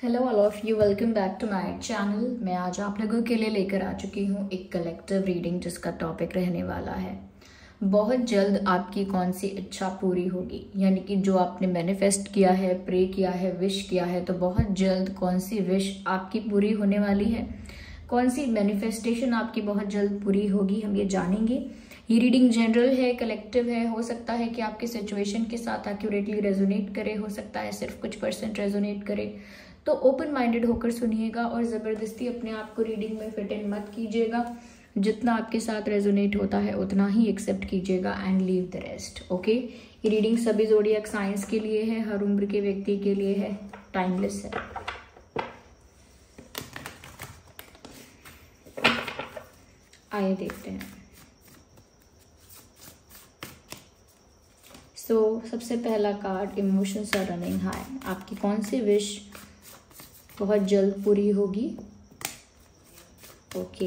Hello all of you, welcome back to my channel. मैं आज आप लोगों के लिए लेकर आ चुकी हूँ एक कलेक्टिव रीडिंग जिसका टॉपिक रहने वाला है बहुत जल्द आपकी कौन सी इच्छा पूरी होगी। यानी कि जो आपने मैनिफेस्ट किया है, प्रे किया है, विश किया है, तो बहुत जल्द कौन सी विश आपकी पूरी होने वाली है, कौन सी मैनिफेस्टेशन आपकी बहुत जल्द पूरी होगी, हम ये जानेंगे। ये रीडिंग जनरल है, कलेक्टिव है। हो सकता है कि आपके सिचुएशन के साथ एक्यूरेटली रेजोनेट करे, हो सकता है सिर्फ कुछ % रेजोनेट करे। तो ओपन माइंडेड होकर सुनिएगा और ज़बरदस्ती अपने आप को रीडिंग में फिट इन मत कीजिएगा। जितना आपके साथ रेजोनेट होता है उतना ही एक्सेप्ट कीजिएगा and leave the rest. Okay, ये रीडिंग सभी ज़ोडिएक साइंस के लिए है, हर उम्र के व्यक्ति के लिए है, टाइमलेस है। आइए देखते हैं। सबसे पहला card, emotions are running high. आपकी कौन सी विश बहुत जल्द पूरी होगी? Okay,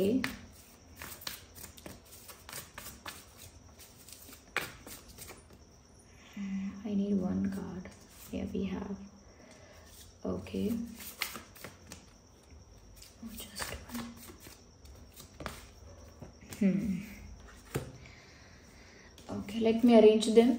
I need one card. Here we have, okay, just one. Okay, let me arrange them.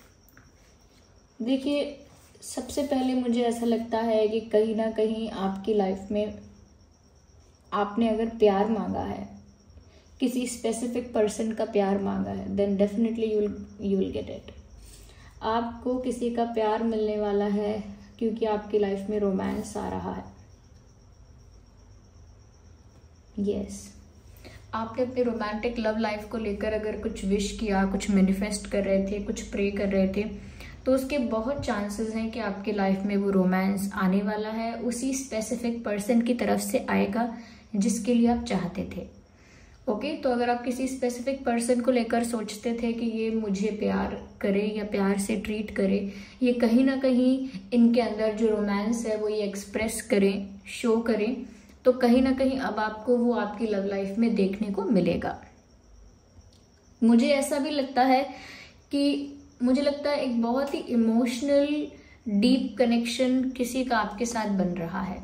देखिए, सबसे पहले मुझे ऐसा लगता है कि कहीं ना कहीं आपकी लाइफ में आपने अगर प्यार मांगा है, किसी स्पेसिफिक पर्सन का प्यार मांगा है, then definitely you will get it. आपको किसी का प्यार मिलने वाला है क्योंकि आपकी लाइफ में रोमांस आ रहा है। यस, आपने अपनी रोमांटिक लव लाइफ को लेकर अगर कुछ विश किया, कुछ मैनिफेस्ट कर रहे थे, कुछ प्रे कर रहे थे, तो उसके बहुत चांसेस हैं कि आपके लाइफ में वो रोमांस आने वाला है, उसी स्पेसिफिक पर्सन की तरफ से आएगा जिसके लिए आप चाहते थे। ओके, तो अगर आप किसी स्पेसिफिक पर्सन को लेकर सोचते थे कि ये मुझे प्यार करे या प्यार से ट्रीट करे, ये कहीं ना कहीं इनके अंदर जो रोमांस है वो ये एक्सप्रेस करें, शो करें, तो कहीं ना कहीं अब आपको वो आपकी लव लाइफ में देखने को मिलेगा। मुझे ऐसा भी लगता है कि एक बहुत ही इमोशनल डीप कनेक्शन किसी का आपके साथ बन रहा है।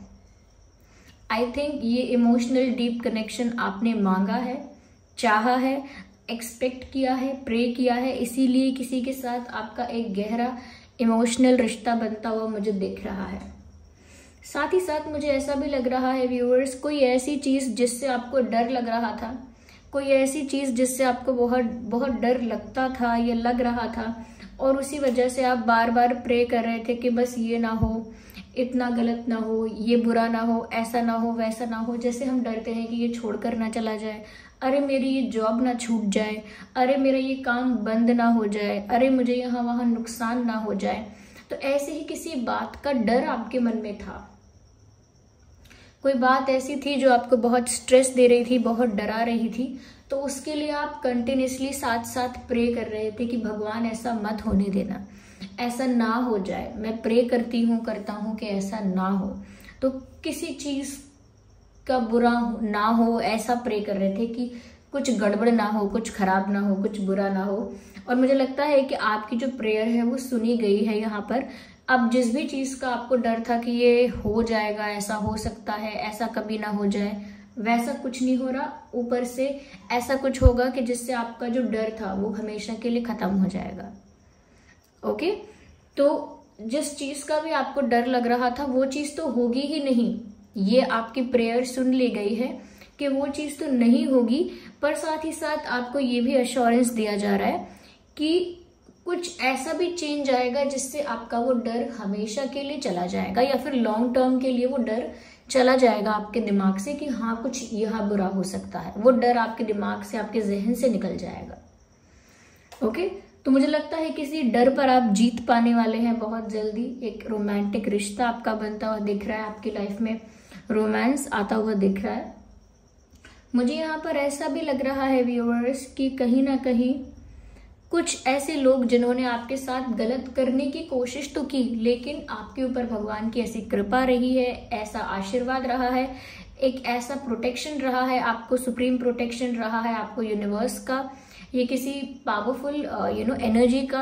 आई थिंक ये इमोशनल डीप कनेक्शन आपने मांगा है, चाहा है, एक्सपेक्ट किया है, प्रे किया है, इसीलिए किसी के साथ आपका एक गहरा इमोशनल रिश्ता बनता हुआ मुझे दिख रहा है। साथ ही साथ मुझे ऐसा भी लग रहा है व्यूअर्स, कोई ऐसी चीज़ जिससे आपको डर लग रहा था, कोई ऐसी चीज़ जिससे आपको बहुत बहुत डर लगता था या लग रहा था, और उसी वजह से आप बार बार प्रे कर रहे थे कि बस ये ना हो, इतना गलत ना हो, ये बुरा ना हो, ऐसा ना हो, वैसा ना हो। जैसे हम डरते हैं कि ये छोड़कर ना चला जाए, अरे मेरी ये जॉब ना छूट जाए, अरे मेरा ये काम बंद ना हो जाए, अरे मुझे यहाँ वहाँ नुकसान ना हो जाए। तो ऐसे ही किसी बात का डर आपके मन में था, कोई बात ऐसी थी जो आपको बहुत स्ट्रेस दे रही थी, बहुत डरा रही थी, तो उसके लिए आप कंटिन्यूसली साथ साथ प्रे कर रहे थे कि भगवान ऐसा मत होने देना, ऐसा ना हो जाए। मैं प्रे करता हूँ कि ऐसा ना हो, तो किसी चीज़ का बुरा ना हो, ऐसा प्रे कर रहे थे कि कुछ गड़बड़ ना हो, कुछ खराब ना हो, कुछ बुरा ना हो। और मुझे लगता है कि आपकी जो प्रेयर है वो सुनी गई है यहाँ पर। अब जिस भी चीज़ का आपको डर था कि ये हो जाएगा, ऐसा हो सकता है, ऐसा कभी ना हो जाए, वैसा कुछ नहीं हो रहा। ऊपर से ऐसा कुछ होगा कि जिससे आपका जो डर था वो हमेशा के लिए खत्म हो जाएगा। ओके, तो जिस चीज़ का भी आपको डर लग रहा था वो चीज़ तो होगी ही नहीं, ये आपकी प्रेयर सुन ली गई है कि वो चीज़ तो नहीं होगी। पर साथ ही साथ आपको ये भी अश्योरेंस दिया जा रहा है कि कुछ ऐसा भी चेंज आएगा जिससे आपका वो डर हमेशा के लिए चला जाएगा, या फिर लॉन्ग टर्म के लिए वो डर चला जाएगा आपके दिमाग से कि हाँ कुछ यह बुरा हो सकता है। वो डर आपके दिमाग से, आपके जहन से निकल जाएगा। ओके, तो मुझे लगता है किसी डर पर आप जीत पाने वाले हैं बहुत जल्दी। एक रोमांटिक रिश्ता आपका बनता हुआ दिख रहा है, आपकी लाइफ में रोमांस आता हुआ दिख रहा है। मुझे यहाँ पर ऐसा भी लग रहा है व्यूअर्स कि कहीं ना कहीं कुछ ऐसे लोग जिन्होंने आपके साथ गलत करने की कोशिश तो की, लेकिन आपके ऊपर भगवान की ऐसी कृपा रही है, ऐसा आशीर्वाद रहा है, एक ऐसा प्रोटेक्शन रहा है, आपको सुप्रीम प्रोटेक्शन रहा है, आपको यूनिवर्स का, ये किसी पावरफुल एनर्जी का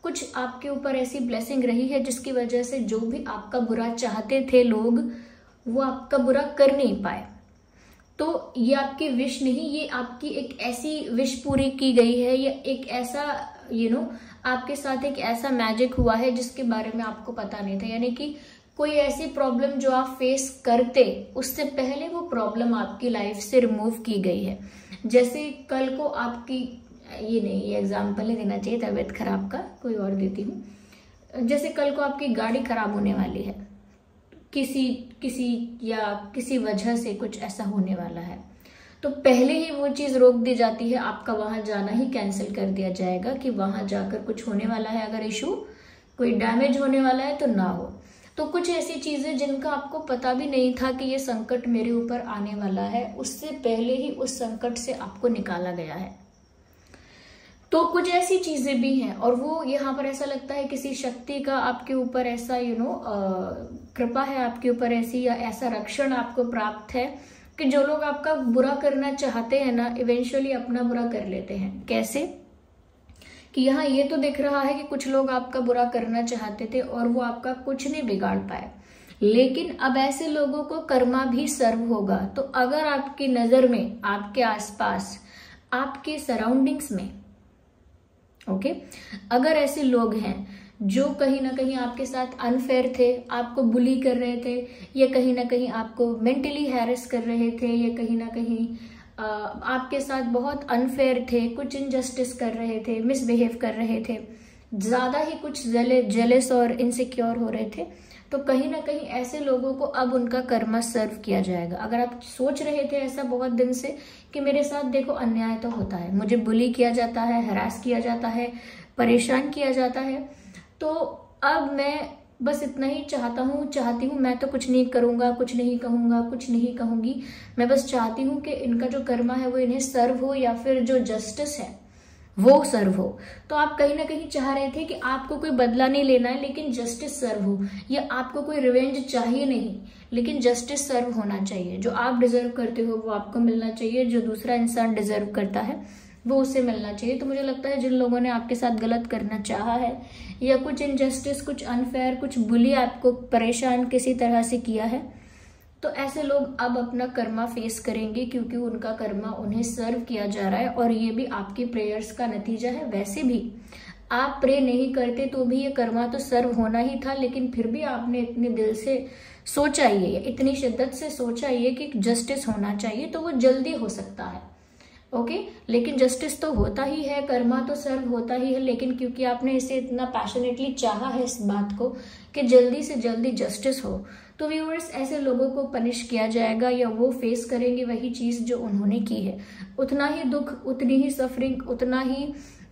कुछ आपके ऊपर ऐसी ब्लेसिंग रही है जिसकी वजह से जो भी आपका बुरा चाहते थे लोग, वो आपका बुरा कर नहीं पाए। तो ये आपकी विश नहीं, ये आपकी एक ऐसी विश पूरी की गई है, या एक ऐसा आपके साथ एक ऐसा मैजिक हुआ है जिसके बारे में आपको पता नहीं था। यानी कि कोई ऐसी प्रॉब्लम जो आप फेस करते, उससे पहले वो प्रॉब्लम आपकी लाइफ से रिमूव की गई है। जैसे कल को आपकी, ये एग्जाम्पल नहीं देना चाहिए तबीयत खराब का, कोई और देती हूँ। जैसे कल को आपकी गाड़ी खराब होने वाली है, किसी वजह से कुछ ऐसा होने वाला है, तो पहले ही वो चीज रोक दी जाती है, आपका वहां जाना ही कैंसिल कर दिया जाएगा कि वहां जाकर कुछ होने वाला है, अगर इशू कोई डैमेज होने वाला है तो ना हो। तो कुछ ऐसी चीजें जिनका आपको पता भी नहीं था कि ये संकट मेरे ऊपर आने वाला है, उससे पहले ही उस संकट से आपको निकाला गया है। तो कुछ ऐसी चीजें भी हैं, और वो यहाँ पर ऐसा लगता है किसी शक्ति का आपके ऊपर ऐसा कृपा है आपके ऊपर ऐसी, या ऐसा रक्षण आपको प्राप्त है कि जो लोग आपका बुरा करना चाहते हैं ना, इवेंचुअली अपना बुरा कर लेते हैं। कैसे कि यहाँ ये तो दिख रहा है कि कुछ लोग आपका बुरा करना चाहते थे और वो आपका कुछ नहीं बिगाड़ पाए, लेकिन अब ऐसे लोगों को कर्मा भी सर्व होगा। तो अगर आपकी नजर में, आपके आसपास, आपके सराउंडिंग्स में अगर ऐसे लोग हैं जो कहीं ना कहीं आपके साथ अनफेयर थे, आपको बुली कर रहे थे, या कहीं ना कहीं आपको मेंटली हैरेस कर रहे थे, या कहीं ना कहीं आपके साथ बहुत अनफेयर थे, कुछ इनजस्टिस कर रहे थे, मिसबिहेव कर रहे थे, ज्यादा ही कुछ जेलस और इनसिक्योर हो रहे थे, तो कहीं ना कहीं ऐसे लोगों को अब उनका कर्मा सर्व किया जाएगा। अगर आप सोच रहे थे ऐसा बहुत दिन से कि मेरे साथ देखो अन्याय तो होता है, मुझे बुली किया जाता है, हरास किया जाता है, परेशान किया जाता है, तो अब मैं बस इतना ही चाहती हूँ, मैं तो कुछ नहीं करूंगा, कुछ नहीं कहूंगा, कुछ नहीं कहूंगी, मैं बस चाहती हूँ कि इनका जो कर्मा है वो इन्हें सर्व हो, या फिर जो जस्टिस है वो सर्व हो। तो आप कहीं ना कहीं चाह रहे थे कि आपको कोई बदला नहीं लेना है, लेकिन जस्टिस सर्व हो, या आपको कोई रिवेंज चाहिए नहीं, लेकिन जस्टिस सर्व होना चाहिए। जो आप डिजर्व करते हो वो आपको मिलना चाहिए, जो दूसरा इंसान डिजर्व करता है वो उसे मिलना चाहिए। तो मुझे लगता है जिन लोगों ने आपके साथ गलत करना चाहा है, या कुछ इनजस्टिस, कुछ अनफेयर, कुछ बुली, आपको परेशान किसी तरह से किया है, तो ऐसे लोग अब अपना कर्मा फेस करेंगे, क्योंकि उनका कर्मा उन्हें सर्व किया जा रहा है, और ये भी आपकी प्रेयर्स का नतीजा है। वैसे भी आप प्रे नहीं करते तो भी ये कर्मा तो सर्व होना ही था, लेकिन फिर भी आपने इतने दिल से सोचा ये, इतनी शिद्दत से सोचा ये कि जस्टिस होना चाहिए, तो वो जल्दी हो सकता है। लेकिन जस्टिस तो होता ही है, कर्मा तो सर्व होता ही है, लेकिन क्योंकि आपने इसे इतना पैशनेटली चाहा है इस बात को कि जल्दी से जल्दी जस्टिस हो, तो व्यूअर्स ऐसे लोगों को पनिश किया जाएगा, या वो फेस करेंगे वही चीज जो उन्होंने की है। उतना ही दुख, उतनी ही सफरिंग, उतना ही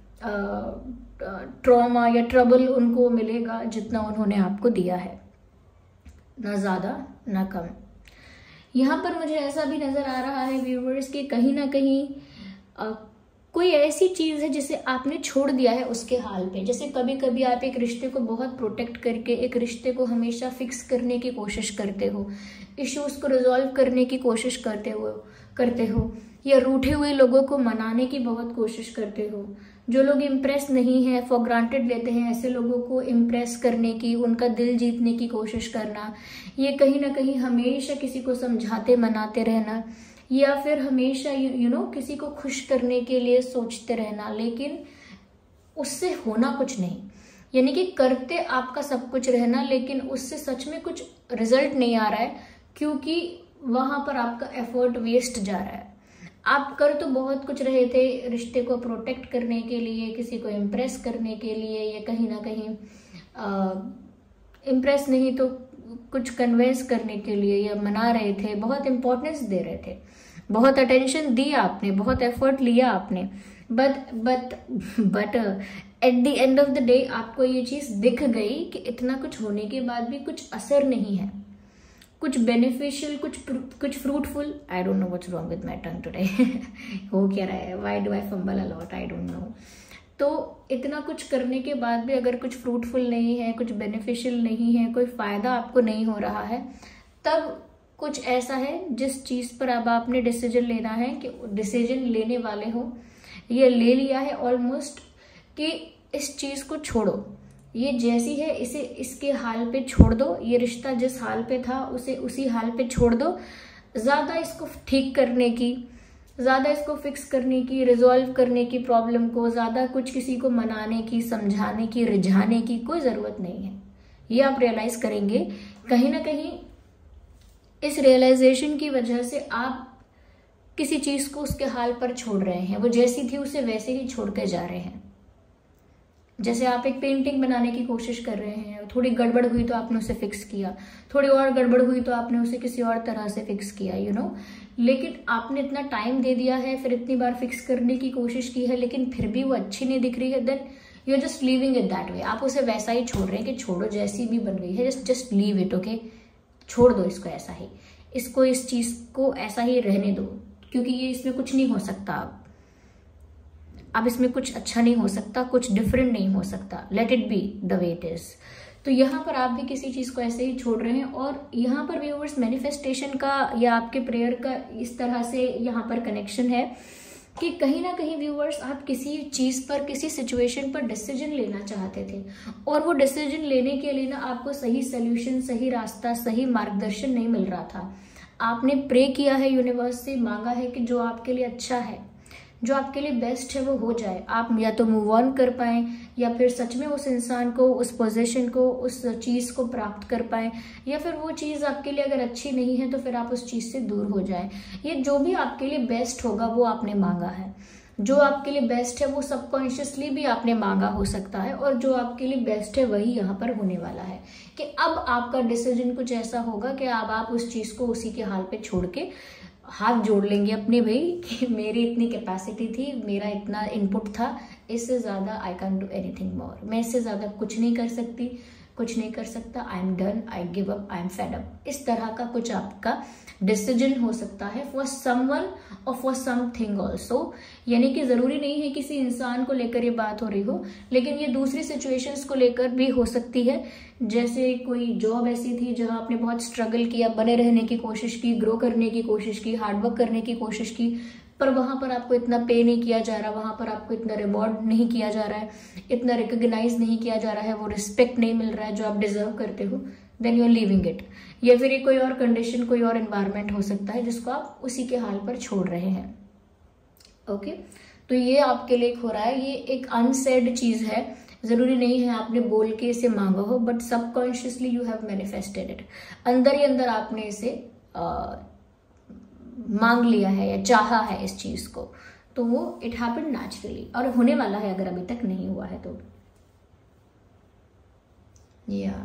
ट्रॉमा या ट्रबल उनको मिलेगा जितना उन्होंने आपको दिया है, ना ज्यादा ना कम। यहाँ पर मुझे ऐसा भी नजर आ रहा है व्यूअर्स कि कहीं ना कहीं कोई ऐसी चीज है जिसे आपने छोड़ दिया है उसके हाल पे। जैसे कभी कभी आप एक रिश्ते को बहुत प्रोटेक्ट करके एक रिश्ते को हमेशा फिक्स करने की कोशिश करते हो, इश्यूज को रिजॉल्व करने की कोशिश करते हो, या रूठे हुए लोगों को मनाने की बहुत कोशिश करते हो। जो लोग इम्प्रेस नहीं है, फॉर ग्रांटेड लेते हैं, ऐसे लोगों को इम्प्रेस करने की, उनका दिल जीतने की कोशिश करना, ये कहीं ना कहीं हमेशा किसी को समझाते मनाते रहना, या फिर हमेशा किसी को खुश करने के लिए सोचते रहना, लेकिन उससे होना कुछ नहीं। यानी कि करते आपका सब कुछ रहना, लेकिन उससे सच में कुछ रिजल्ट नहीं आ रहा है, क्योंकि वहां पर आपका एफर्ट वेस्ट जा रहा है। आप कर तो बहुत कुछ रहे थे रिश्ते को प्रोटेक्ट करने के लिए, किसी को इम्प्रेस करने के लिए, या कहीं ना कहीं इम्प्रेस नहीं तो कुछ कन्वेंस करने के लिए, या मना रहे थे, बहुत इंपॉर्टेंस दे रहे थे, बहुत अटेंशन दी आपने, बहुत एफर्ट लिया आपने, but at the end of the day आपको ये चीज दिख गई कि इतना कुछ होने के बाद भी कुछ असर नहीं है, कुछ बेनिफिशियल, कुछ fruitful. I don't know what's wrong with my tongue today. हो क्या रहा है, why do I fumble a lot, I don't know. तो इतना कुछ करने के बाद भी अगर कुछ फ्रूटफुल नहीं है, कुछ बेनिफिशियल नहीं है, कोई फायदा आपको नहीं हो रहा है, तब कुछ ऐसा है जिस चीज पर अब आपने डिसीजन लेना है, कि डिसीजन लेने वाले हो, ये ले लिया है ऑलमोस्ट, कि इस चीज को छोड़ो, ये जैसी है इसे इसके हाल पे छोड़ दो, ये रिश्ता जिस हाल पे था उसे उसी हाल पे छोड़ दो। ज्यादा इसको ठीक करने की, ज्यादा इसको फिक्स करने की, रिजॉल्व करने की प्रॉब्लम को, ज्यादा कुछ किसी को मनाने की, समझाने की, रिझाने की कोई जरूरत नहीं है। ये आप रियलाइज करेंगे कहीं ना कहीं। इस रियलाइजेशन की वजह से आप किसी चीज को उसके हाल पर छोड़ रहे हैं, वो जैसी थी उसे वैसे ही छोड़ के जा रहे हैं। जैसे आप एक पेंटिंग बनाने की कोशिश कर रहे हैं, थोड़ी गड़बड़ हुई तो आपने उसे फिक्स किया, थोड़ी और गड़बड़ हुई तो आपने उसे किसी और तरह से फिक्स किया, यू नो। लेकिन आपने इतना टाइम दे दिया है, फिर इतनी बार फिक्स करने की कोशिश की है, लेकिन फिर भी वो अच्छी नहीं दिख रही है, then you are just leaving it that way. आप उसे वैसा ही छोड़ रहे हैं कि छोड़ो, जैसी भी बन गई है जस्ट लीव इट, ओके। छोड़ दो इसको ऐसा ही, इसको इस चीज को ऐसा ही रहने दो, क्योंकि ये इसमें कुछ नहीं हो सकता। अब इसमें कुछ अच्छा नहीं हो सकता, कुछ डिफरेंट नहीं हो सकता। Let it be the way it is. तो यहाँ पर आप भी किसी चीज को ऐसे ही छोड़ रहे हैं। और यहाँ पर व्यूअर्स मैनिफेस्टेशन का या आपके प्रेयर का इस तरह से यहाँ पर कनेक्शन है कि कहीं ना कहीं व्यूअर्स आप किसी चीज पर, किसी सिचुएशन पर डिसीजन लेना चाहते थे, और वो डिसीजन लेने के लिए ना आपको सही सोल्यूशन, सही रास्ता, सही मार्गदर्शन नहीं मिल रहा था। आपने प्रे किया है, यूनिवर्स से मांगा है कि जो आपके लिए अच्छा है, जो आपके लिए बेस्ट है वो हो जाए। आप या तो मूव ऑन कर पाएं, या फिर सच में उस इंसान को, उस पोजीशन को, उस चीज को प्राप्त कर पाएं, या फिर वो चीज आपके लिए अगर अच्छी नहीं है तो फिर आप उस चीज से दूर हो जाएं। ये जो भी आपके लिए बेस्ट होगा वो आपने मांगा है। जो आपके लिए बेस्ट है वो सबकॉन्शियसली भी आपने मांगा हो सकता है, और जो आपके लिए बेस्ट है वही यहाँ पर होने वाला है कि अब आपका डिसीजन कुछ ऐसा होगा कि अब आप उस चीज को उसी के हाल पे छोड़ के हाथ जोड़ लेंगे अपने भाई कि मेरी इतनी कैपेसिटी थी, मेरा इतना इनपुट था, इससे ज्यादा I can do anything more, मैं इससे ज्यादा कुछ नहीं कर सकती, कुछ नहीं कर सकता, I am done, I give up, I am fed up. इस तरह का कुछ आपका डिसीजन हो सकता है फॉर समवन और फॉर समथिंग ऑल्सो। यानी कि जरूरी नहीं है किसी इंसान को लेकर ये बात हो रही हो, लेकिन ये दूसरी सिचुएशंस को लेकर भी हो सकती है। जैसे कोई जॉब ऐसी थी जहां आपने बहुत स्ट्रगल किया, बने रहने की कोशिश की, ग्रो करने की कोशिश की, हार्डवर्क करने की कोशिश की, पर वहां पर आपको इतना पे नहीं किया जा रहा, वहां पर आपको इतना रिवॉर्ड नहीं किया जा रहा है, इतना रिकॉग्नाइज नहीं किया जा रहा है, वो रिस्पेक्ट नहीं मिल रहा है जो आप डिजर्व करते हो, then you are leaving it. या फिर ये कोई और कंडीशन, कोई और एनवायरनमेंट हो सकता है जिसको आप उसी के हाल पर छोड़ रहे हैं। ओके, तो ये आपके लिए हो रहा है, ये एक अनसेड चीज है, जरूरी नहीं है आपने बोल के इसे मांगा हो, but subconsciously you have manifested it. अंदर ही अंदर आपने इसे मांग लिया है या चाहा है इस चीज को, तो वो इट हैपेंड नेचुरली, और होने वाला है अगर अभी तक नहीं हुआ है तो। या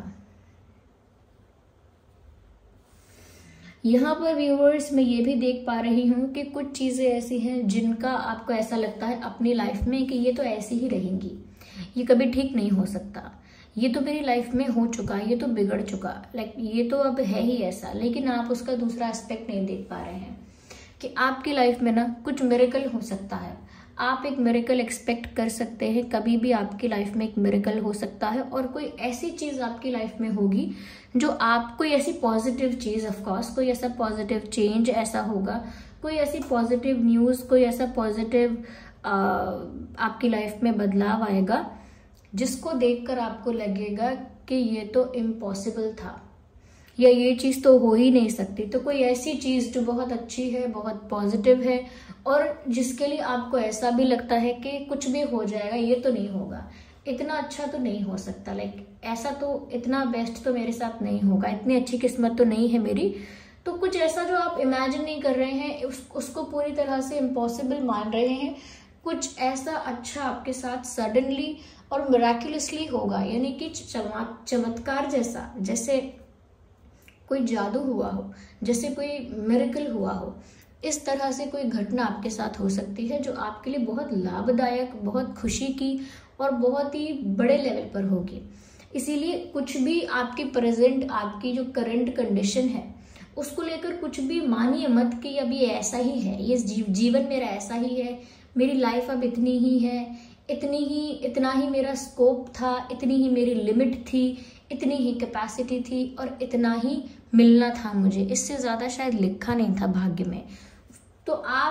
यहाँ पर व्यूअर्स मैं ये भी देख पा रही हूँ कि कुछ चीजें ऐसी हैं जिनका आपको ऐसा लगता है अपनी लाइफ में कि ये तो ऐसी ही रहेंगी, ये कभी ठीक नहीं हो सकता, ये तो मेरी लाइफ में हो चुका, ये तो बिगड़ चुका, लाइक ये तो अब है ही ऐसा। लेकिन आप उसका दूसरा एस्पेक्ट नहीं देख पा रहे हैं कि आपकी लाइफ में ना कुछ मिरेकल हो सकता है। आप एक मिरेकल एक्सपेक्ट कर सकते हैं, कभी भी आपकी लाइफ में एक मिरेकल हो सकता है, और कोई ऐसी चीज आपकी लाइफ में होगी जो आप, कोई ऐसी पॉजिटिव चीज, ऑफ कोर्स कोई ऐसा पॉजिटिव चेंज ऐसा होगा, कोई ऐसी पॉजिटिव न्यूज, कोई ऐसा पॉजिटिव आपकी लाइफ में बदलाव आएगा जिसको देखकर आपको लगेगा कि ये तो इम्पॉसिबल था, या ये चीज तो हो ही नहीं सकती। तो कोई ऐसी चीज जो बहुत अच्छी है, बहुत पॉजिटिव है, और जिसके लिए आपको ऐसा भी लगता है कि कुछ भी हो जाएगा, ये तो नहीं होगा, इतना अच्छा तो नहीं हो सकता, लाइक ऐसा तो, इतना बेस्ट तो मेरे साथ नहीं होगा, इतनी अच्छी किस्मत तो नहीं है मेरी। तो कुछ ऐसा जो आप इमेजिन नहीं कर रहे हैं, उसको पूरी तरह से इम्पॉसिबल मान रहे हैं, कुछ ऐसा अच्छा आपके साथ सडनली और मिराक्युलसली होगा, यानी कि चमत्कार जैसा, जैसे कोई जादू हुआ हो, जैसे कोई मिरेकल हुआ हो, इस तरह से कोई घटना आपके साथ हो सकती है जो आपके लिए बहुत लाभदायक, बहुत खुशी की और बहुत ही बड़े लेवल पर होगी। इसीलिए कुछ भी आपकी प्रेजेंट, आपकी जो करंट कंडीशन है उसको लेकर कुछ भी मानिए मत कि अभी ऐसा ही है, ये जीवन मेरा ऐसा ही है, मेरी लाइफ अब इतनी ही है, इतना ही मेरा स्कोप था, इतनी ही मेरी लिमिट थी, इतनी ही कैपेसिटी थी, और इतना ही मिलना था मुझे, इससे ज्यादा शायद लिखा नहीं था भाग्य में। तो आप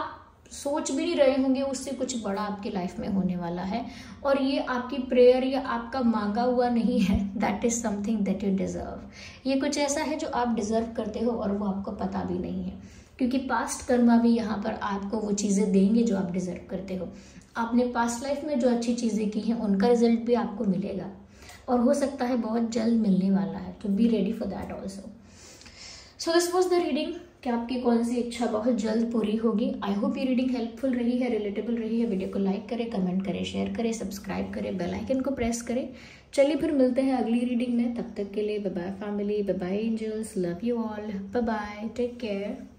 सोच भी नहीं रहे होंगे उससे कुछ बड़ा आपकी लाइफ में होने वाला है। और ये आपकी प्रेयर या आपका मांगा हुआ नहीं है, that is something that you deserve. ये कुछ ऐसा है जो आप डिजर्व करते हो और वो आपको पता भी नहीं है, क्योंकि पास्ट कर्मा भी यहाँ पर आपको वो चीज़ें देंगे जो आप डिजर्व करते हो। आपने पास्ट लाइफ में जो अच्छी चीज़ें की हैं उनका रिजल्ट भी आपको मिलेगा, और हो सकता है बहुत जल्द मिलने वाला है, तो be ready for that also. So this was the reading कि आपकी कौन सी इच्छा बहुत जल्द पूरी होगी। आई होप ये रीडिंग हेल्पफुल रही है, रिलेटेबल रही है। वीडियो को लाइक करें, कमेंट करें, शेयर करें, सब्सक्राइब करें, बेल आइकन को प्रेस करें। चलिए फिर मिलते हैं अगली रीडिंग में, तब तक के लिए bye bye family, bye bye angels, love you all, bye bye, take care.